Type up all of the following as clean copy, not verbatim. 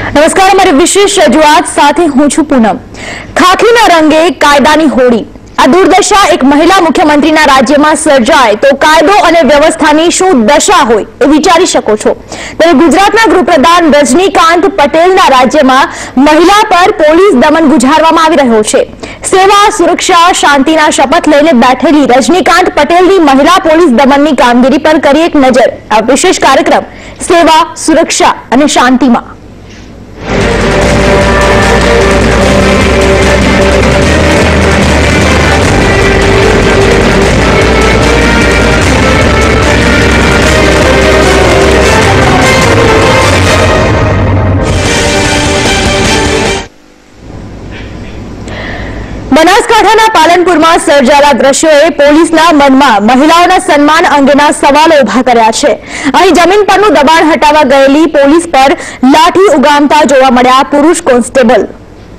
નમસ્કાર, અમારી વિશેષ રજૂઆત સાથે હું છું પૂનમ। ખાખીના રંગે કાયદાની હોળી। આ દુર્દશા એક મહિલા મુખ્યમંત્રીના રાજ્યમાં સર્જાય તો કાયદો અને વ્યવસ્થાની શું દશા હોય એ વિચારી શકો છો। ત્યારે ગુજરાતના ગૃહપ્રધાન રજનીકાંત પટેલના રાજ્યમાં મહિલા પર પોલીસ દમન ગુજારવામાં આવી રહ્યો છે। સેવા, સુરક્ષા, શાંતિના શપથ લઈને બેઠેલી રજનીકાંત પટેલની મહિલા પોલીસ દમનની કામગીરી પર કરી એક નજર। આ વિશેષ કાર્યક્રમ સેવા, સુરક્ષા અને શાંતિમાં। બનાસકાંઠાના પાલનપુરમાં સર્જાયેલા દ્રશ્યોએ પોલીસના મનમાં મહિલાઓના સન્માન અંગેના સવાલો ઉભા કર્યા છે। અહીં જમીન પરનું દબાણ હટાવવા ગયેલી પોલીસ પર લાઠી ઉગામતા જોવા મળ્યા પુરુષ કોન્સ્ટેબલ।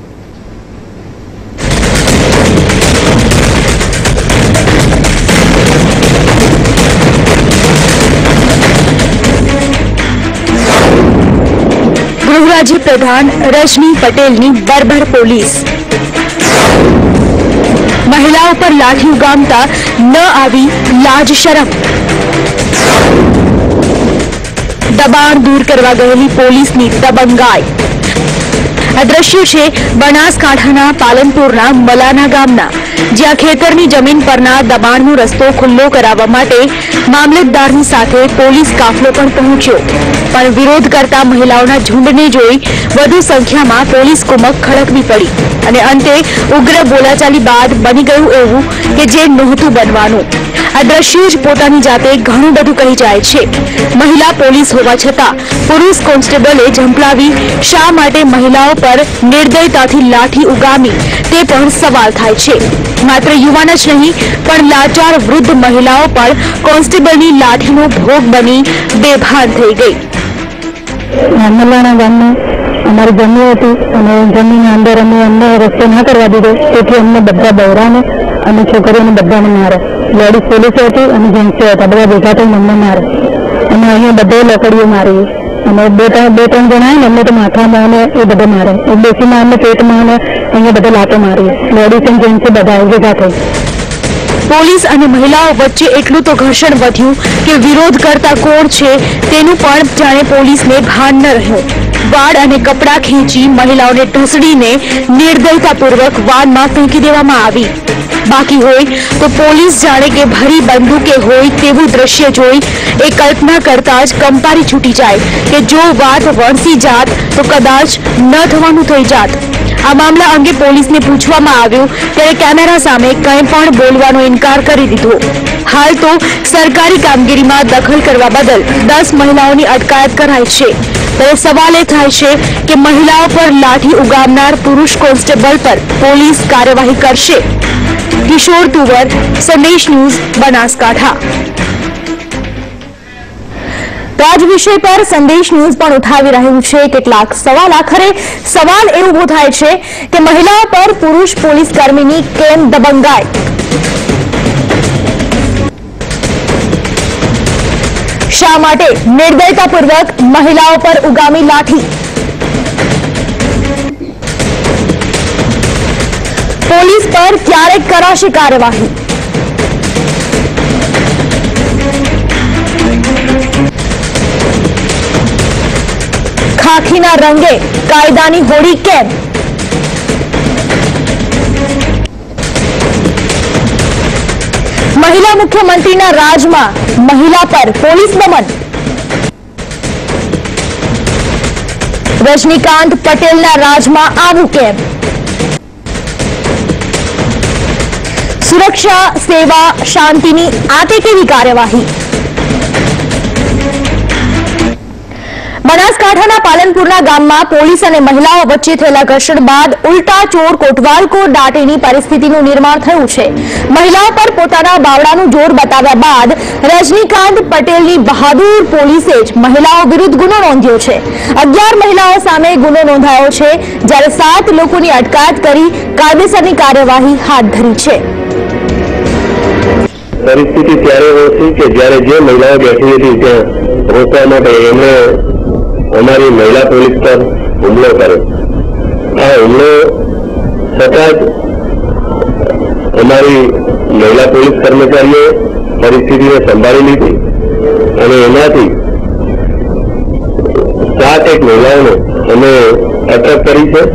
ગૃહ રાજ્ય પ્રધાન રજની પટેલની બર્બર પોલીસ। महिलाओं पर लाठी उगामता न आवी लाज शरम। दबाण दूर करवा गयेली पोलीसनी दबंगाई। आ दृश्य छे बनासकांठाना पालनपुરના મલાના ગામના, જ્યાં ખેતરની જમીન પરના દબાણનો રસ્તો ખુલ્લો કરાવવા માટે મામલતદારની સાથે પોલીસ કાફલો પણ પહોંચ્યો, પણ વિરોધ કરતા મહિલાઓના ઝુંડને જોઈ વધુ સંખ્યામાં પોલીસ કુમક ખડકવી પડી અને અંતે ઉગ્ર બોલાચાલી બાદ બની ગયું એવું કે જે નહોતું બનવાનું। આ દ્રશ્યો જ પોતાની જાતે ઘણું બધું કહી જાય છે। મહિલા પોલીસ હોવા છતાં પુરુષ કોન્સ્ટેબલે ઝંપલાવી શા માટે મહિલાઓ પર નિર્દયતાથી લાઠી ઉગામી તે પણ સવાલ થાય છે। માત્ર યુવાન જ નહીં પણ લાચાર વૃદ્ધ મહિલાઓ પણ કોન્સ્ટેબલની લાઠીનો ભોગ બની બેભાન થઈ ગઈ। મલાણા ગામમાં અમારી જમીન હતી અને જમીન અંદર અમે અમને રસ્તો ના કરવા દીધો, તેથી અમને બધા બહેરાને અને છોકરીઓને બધાને મારે। લેડીઝ પોલીસ હતી અને જેન્ટ્સ હતા, બધા ભેગા થઈને અમને મારે અને અહીંયા બધે લકડીઓ મારી અને બે ત્રણ જણા ને અમને તો માથામાં અને એ બધા મારે, એક બેસીમાં અમને પેટમાં અને અહીંયા બધા લાતો મારી। લેડીઝ અને જેન્ટ્સ બધા ભેગા થઈ। પોલીસ અને મહિલાઓ વચ્ચે એટલું તો ઘર્ષણ વધ્યું કે વિરોધ કરતા કોણ છે તેનું પણ જાણે પોલીસને ભાન ન રહ્યું। વાળ અને કપડાં ખેંચી મહિલાઓને ઢસડીને નિર્દયતાપૂર્વક વાનમાં ફેંકી દેવામાં આવી। બાકી હોય તો પોલીસ જાણે કે ભરી બંદૂકે હોય તેવું દ્રશ્ય જોઈ એ કલ્પના કરતા જ કંપારી છૂટી જાય કે જો વાત વણસી જાત તો કદાચ ન થવાનું થઈ જાત। આ મામલા અંગે પોલીસને પૂછવામાં આવ્યું ત્યારે કેમેરા સામે કંઈ પણ બોલવાનો ઇનકાર કરી દીધો। હાલ તો સરકારી કામગીરીમાં દખલ કરવા બદલ 10 મહિલાઓની અટકાયત કરાઈ છે। ત્યારે સવાલ એ થાય છે કે મહિલાઓ પર લાઠી ઉગામનાર પુરુષ કોન્સ્ટેબલ પર પોલીસ કાર્યવાહી કરશે। કિશોર તુવર, સંદેશ ન્યૂઝ, બનાસકાંઠા। તો આજ વિષય પર સંદેશ ન્યૂઝ પણ ઉઠાવી રહ્યું છે કેટલાક સવાલ। આખરે સવાલ એ ઉભો થાય છે કે મહિલાઓ પર પુરુષ પોલીસ કર્મીની કેમ દબંગાઈ? શા માટે નિર્દયતાપૂર્વક મહિલાઓ પર ઉગામી લાઠી? પોલીસ પર ક્યારે કરાશે કાર્યવાહી? ખાખીના રંગે કાયદાની હોળી કેમ? મહિલા મુખ્યમંત્રીના રાજમાં મહિલા પર પોલીસ દમન। રજનીકાંત પટેલના રાજમાં આવું કેમ? સુરક્ષા, સેવા, શાંતિની આતે કેવી કાર્યવાહી? બનાસકાંઠાના પાલનપુરના ગામમાં પોલીસ અને મહિલાઓ વચ્ચે થયેલા ઘર્ષણ બાદ ઉલટા ચોર કોટવાલ કો દાટેની પરિસ્થિતિનું નિર્માણ થયું છે। મહિલાઓ પર પોતાના બાવડાનું જોર બતાવ્યા બાદ રજનીકાંત પટેલની બહાદુર પોલીસે જ મહિલાઓ વિરુદ્ધ ગુનો નોંધ્યો છે। 11 મહિલાઓ સામે ગુનો નોંધાયો છે, જ્યારે 7 લોકોની અટકાયત કરી કાયદેસરની કાર્યવાહી હાથ ધરી છે। પરિસ્થિતિ ત્યારે હોતી કે જ્યારે જે મહિલાઓ બેઠી હતી ત્યાં રોકવા માટે એમણે અમારી મહિલા પોલીસ પર હુમલો કર્યો. આ હુમલો છતાં જ અમારી મહિલા પોલીસ કર્મચારીએ પરિસ્થિતિને સંભાળી લીધી અને એમાંથી 7 મહિલાઓને અમે અટક કરી છે.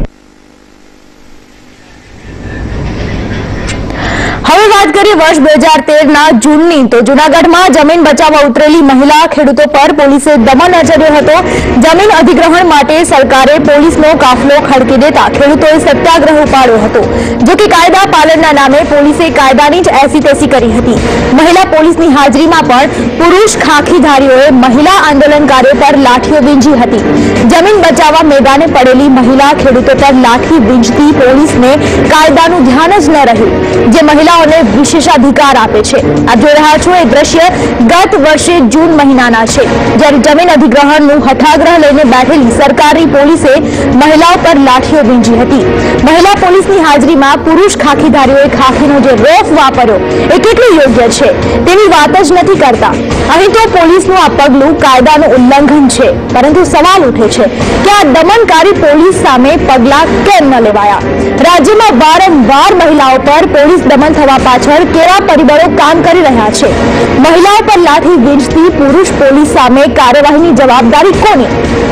હવે વાત કરીએ વર્ષ 2013ના જૂનની, તો જૂનાગઢમાં જમીન બચાવવા ઉતરેલી મહિલા ખેડૂતો પર પોલીસે દમન આચર્યો હતો. જમીન અધિગ્રહણ માટે સરકારે પોલીસનો કાફલો ખડકી દેતા ખેડૂતોએ સત્યાગ્રહ ઉપાડ્યો હતો. જો કે કાયદા પાલનના નામે પોલીસે કાયદાની જ એસીતેસી કરી હતી. મહિલા પોલીસની હાજરીમાં પણ પુરુષ ખાખીધારીઓએ મહિલા આંદોલનકારીઓ પર લાઠીઓ વીંજી હતી. જમીન બચાવવા મેદાને પડેલી મહિલા ખેડૂતો પર લાઠી વીંજતી પોલીસને કાયદાનું ધ્યાન જ ન રહ્યું, જે મહિલાઓને વિશેષાધિકાર આપે છે. આ જોઈ રહ્યા છો એ દ્રશ્ય ગત વર્ષે જૂન મહિનાના છે, જ્યારે જમીન અધિગ્રહણનું હઠાગ્રહ લઈને બેઠેલી સરકારી પોલીસે મહિલાઓ પર લાઠીઓ વીંજી હતી. મહિલા પોલીસની હાજરીમાં પુરુષ ખાખીધારીઓએ ખાખીનો જે રોફ વાપર્યો એ કેટલું યોગ્ય છે તેની વાત જ નથી કરતા. અહીં તો પોલીસનું આ પગલું કાયદાનું ઉલ્લંઘન છે, પરંતુ સવાલ ઉઠે છે કે આ દમનકારી પોલીસ સામે પગલાં કેમ ન લેવાયા? રાજ્યમાં વારંવાર મહિલાઓ પર પોલીસ દમન થવા પાછળ કેવા પરિબળો કામ કરી રહ્યા છે? મહિલાઓ પર લાઠી વીંજતી પુરુષ પોલીસ સામે કાર્યવાહીની જવાબદારી કોની?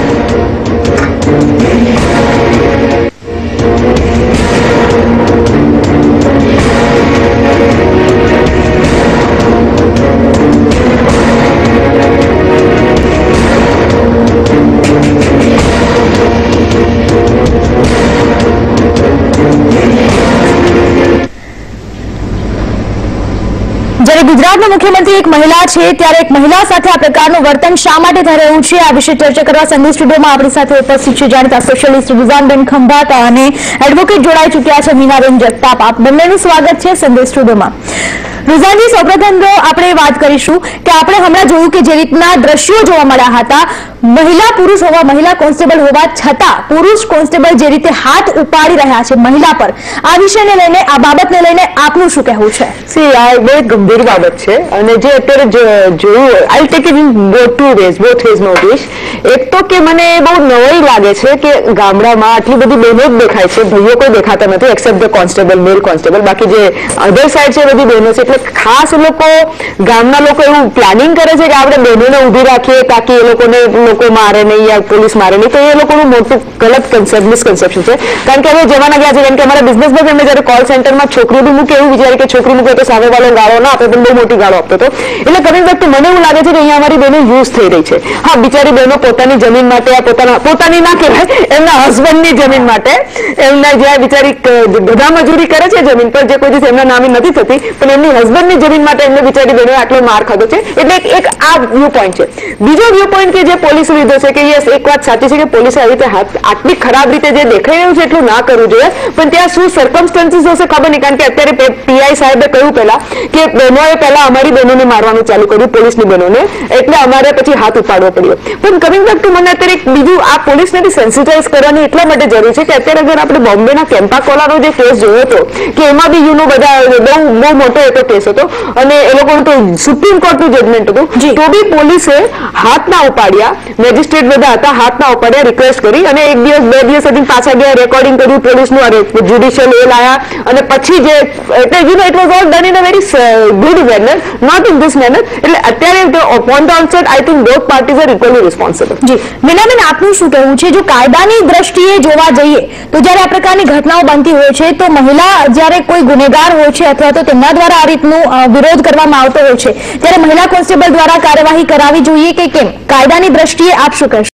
જ્યારે ગુજરાતના મુખ્યમંત્રી એક મહિલા છે, ત્યારે એક મહિલા સાથે આ પ્રકારનું વર્તન શા માટે થઈ રહ્યું છે, આ વિશે ચર્ચા કરવા સંદેશ સ્ટુડિયોમાં આપણી સાથે ઉપસ્થિત છે જાણીતા સોશિયલિસ્ટ રુઝાનબેન ખંભાતા અને એડવોકેટ જોડાઈ ચૂક્યા છે મીનાબેન જગતાપ. આપ બંનેનું સ્વાગત છે સંદેશ સ્ટુડિયોમાં. રુઝાનજી, સૌપ્રથમ તો આપણે વાત કરીશું કે આપણે હમણાં જોયું કે જે રીતના દ્રશ્યો જોવા મળ્યા હતા, મહિલા કોન્સ્ટેબલ હોવા છતાં પુરુષ કોન્સ્ટેબલ જે રીતે હાથ ઉપાડી રહ્યા છે મહિલા પર, આ વિષયને લઈને, આ બાબતને લઈને આપનું શું કહેવું છે? આ બહુ ગંભીર બાબત છે અને જે અત્યારે જોયું, I take it in both ways notice. એક તો કે મને બહુ નવાઈ લાગે છે કે ગામડામાં આટલી બધી બહેનો જ દેખાય છે, ભાઈઓ કોઈ દેખાતા નથી except the constable, male constable. બાકી જે અધર સાઈડ છે બધી બહેનો છે. એટલે ખાસ ગામના લોકો એવું પ્લાનિંગ કરે છે કે આપણે બહેનોને ઊભી રાખીએ તાકી એ લોકોને લોકો મારે નહીં યા પોલીસ મારે નહીં. તો એ લોકોનું મોટું ગલત મિસકન્સેપ્શન છે. કારણ કે હવે જમાના ગયા છે, કારણ કે અમારા બિઝનેસમાં એમને જયારે કોલ સેન્ટરમાં છોકરી બી મૂકે એવું વિચારે કે છોકરી મૂકે તો સામે વાળો ગાળો ના આપે, પણ બહુ મોટી ગાળો આપતો હતો. એટલે કમિંગ બેક તો મને એવું લાગે છે કે અહીંયા અમારી બહેનો યુઝ થઈ રહી છે. હા, બિચારી બહેનો પોતાની જમીન માટે, પોતાની ના કહેવાય, એમના હસબન્ડની જમીન માટે, એમના જ્યાં બિચારી ગધા મજૂરી કરે છે જમીન પર, જે કોઈ દિવસ એમના નામે નથી થતી, પણ એમની હસબન્ડની જમીન માટે એમને બિચારી બહેનોએ આટલો માર ખાધો છે. એટલે એક આ વ્યૂ પોઈન્ટ છે. બીજો વ્યૂ પોઈન્ટ કે જે પોલીસે લીધો છે કે યસ, એક વાત સાચી છે કે પોલીસે આવી રીતે આટલી ખરાબ રીતે જે દેખાઈ રહ્યું છે એટલું ના કરવું જોઈએ, પણ ત્યાં શું સર્કમસ્ટન્સીસ હશે ખબર નહીં. કારણ કે અત્યારે પીઆઈ સાહેબે કહ્યું પહેલા કે બહેનોએ પહેલા અમારી બહેનોને મારવાનું ચાલુ કર્યું, પોલીસની બહેનોને, એટલે અમારે પછી હાથ ઉપાડવો પડ્યો. પણ કમિંગ બેક ટુ મને અત્યારે બીજું આ પોલીસને બી સેન્સિટાઇઝ કરવાની એટલા માટે જરૂર છે કે અત્યારે અગર આપણે બોમ્બેના કેમ્પા કોલાનો જે કેસ જોયો હતો કે એમાં બી બધા બહુ મોટો એતો કેસ હતો અને એ લોકોનું તો સુપ્રીમ કોર્ટનું જજમેન્ટ હતું, તો બી પોલીસે હાથ ના ઉપાડ્યા, મેજિસ્ટ્રેટ બધા હતા, હાથ ના ઉપાડ્યા, રિક્વેસ્ટ કરી અને 1 દિવસ 2 દિવસ સુધી પાછા ગયા, રેકોર્ડિંગ કર્યું પોલીસનું, જ્યુડિશિયલ એ લાયા અને પછી જે એટલે it was all done in a very good manner, not in this manner. એટલે અત્યારે on the onset I think both parties are equally responsible. જી મીનાબેન, આપનું શું કહેવું છે? જો કાયદાની દ્રષ્ટિએ જોવા જઈએ તો જ્યારે આ પ્રકારની ઘટનાઓ બનતી હોય છે તો મહિલા જ્યારે કોઈ ગુનેગાર હોય છે અથવા તો તેમના દ્વારા આ રીતનું વિરોધ કરવામાં આવતો હોય છે, ત્યારે મહિલા કોન્સ્ટેબલ દ્વારા કાર્યવાહી કરાવી જોઈએ કે કેમ? કાયદાની દ્રષ્ટિએ આપ શું કહેશો?